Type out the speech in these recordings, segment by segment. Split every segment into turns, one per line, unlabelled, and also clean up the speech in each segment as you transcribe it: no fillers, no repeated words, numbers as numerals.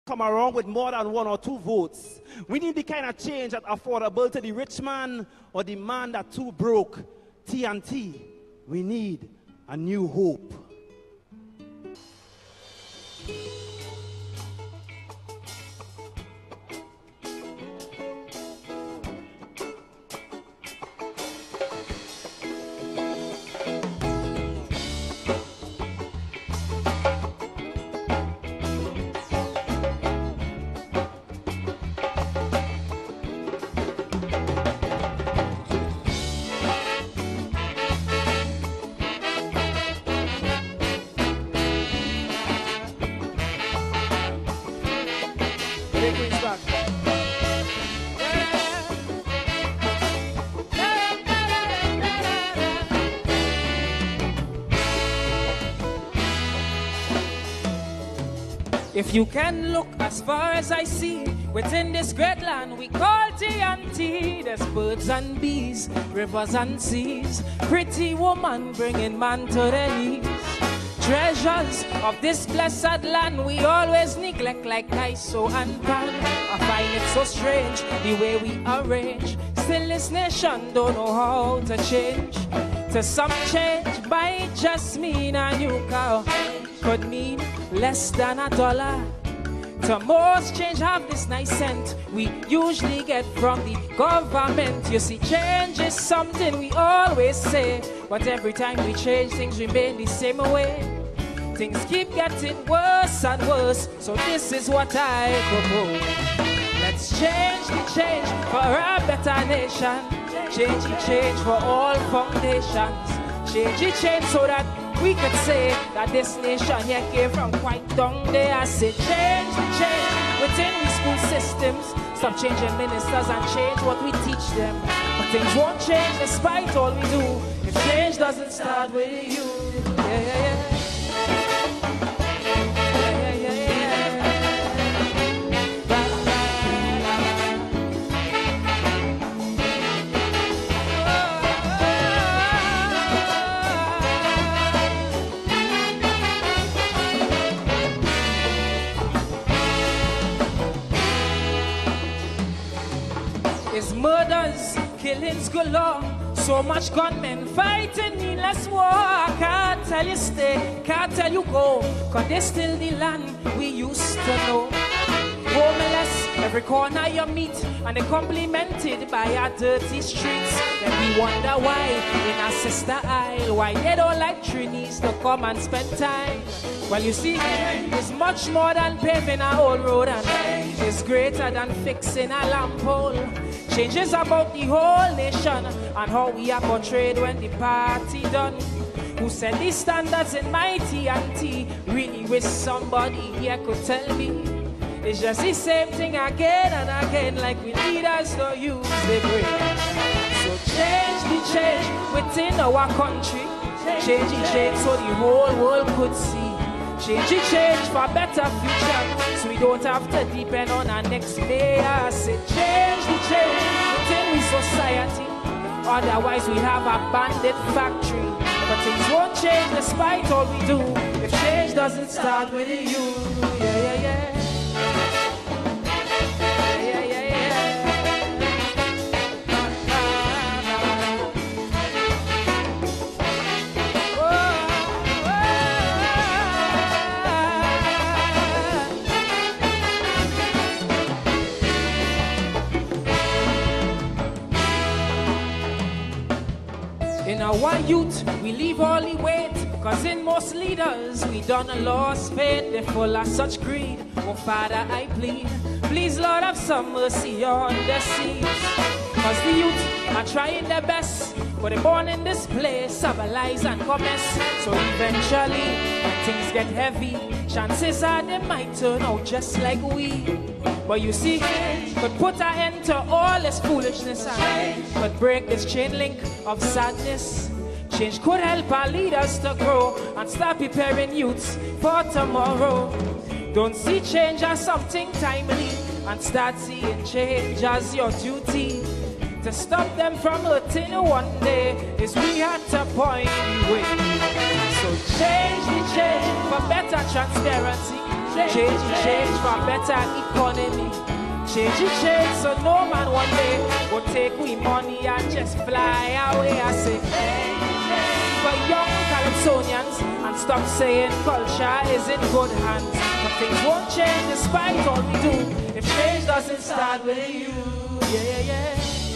come around with more than 1 or 2 votes. We need the kind of change that's affordable to the rich man or the man that's too broke. T&T, we need a new hope.
If you can look as far as I see, within this great land we call T&T, there's birds and bees, rivers and seas, pretty woman bringing man to their knees. Treasures of this blessed land we always neglect like ISO and pan. I find it so strange the way we arrange. Still this nation don't know how to change. To some change might just mean a new car, could mean less than $1. To most change have this nice scent we usually get from the government. You see, change is something we always say, but every time we change things remain the same way. Things keep getting worse and worse, so this is what I propose. Let's change the change for a better nation. Change the change for all foundations. Change the change so that we could say that this nation here came from quite down there. I say change the change within the school systems. Stop changing ministers and change what we teach them. But things won't change despite all we do if change doesn't start with you. Yeah, yeah, yeah. It's murders, killings galore, so much gunmen fighting needless war. I can't tell you stay, can't tell you go, cause this still the land we used to know. Homeless, every corner you meet, and they complimented by our dirty streets. Then we wonder why in our sister isle, why they don't like Trinis to come and spend time. Well, you see, it's much more than paving a whole road, and it's greater than fixing a lamp pole. Change is about the whole nation and how we are portrayed when the party done. Who set these standards in my T&T? Really wish somebody here could tell me. It's just the same thing again and again, like we leaders don't use the brain. So change the change within our country. Change the change so the whole world could see. Change the change for a better future, so we don't have to depend on our next mayor. I say change the change within we society, otherwise we have a bandit factory. But things won't change despite all we do if change doesn't start with you. Yeah, yeah, yeah. In our youth, we leave all the weight, cause in most leaders, we done a lost faith. They're full of such greed. Oh, Father, I plead, please, Lord, have some mercy on the seas. Cause the youth are trying their best, but they're born in this place of lies and commerce. So eventually, when things get heavy, chances are they might turn out just like we. But you see, could put an end to all this foolishness and could break this chain link of sadness. Change could help our leaders to grow and start preparing youths for tomorrow. Don't see change as something timely and start seeing change as your duty. To stop them from hurting one day is we at a point we win. So change the change for better transparency. Change for better economy. Change so no man one day will take we money and just fly away. I say for young Calypsonians and stop saying culture is in good hands. But things won't change despite all we do if change doesn't start with you. Yeah.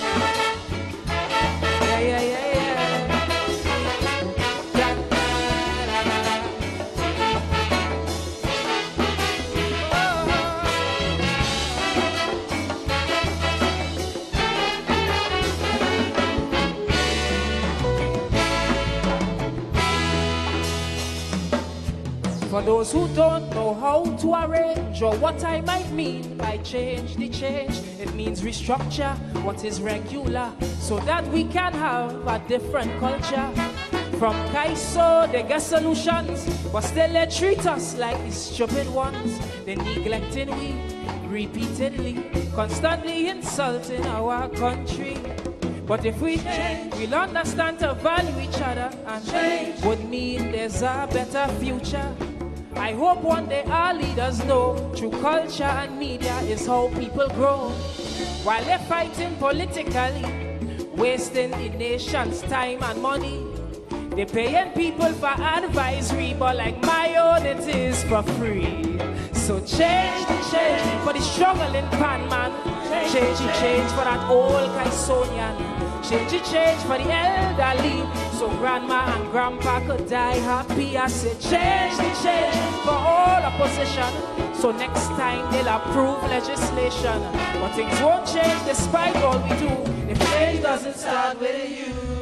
For those who don't know how to arrange or what I might mean by change, it means restructure what is regular so that we can have a different culture. From Kaiso, they get solutions, but still they treat us like the stupid ones. They neglecting we repeatedly, constantly insulting our country. But if we change, we'll understand to value each other, and change would mean there's a better future. I hope one day our leaders know through culture and media is how people grow. While they're fighting politically, wasting the nation's time and money, they're paying people for advisory, but like my own it is for free. So change for the struggling pan man. Change for that old Kaisonian. Change for the elderly, so grandma and grandpa could die happy. I said change for all opposition, so next time they'll approve legislation. But things won't change despite all we do if change doesn't start with you.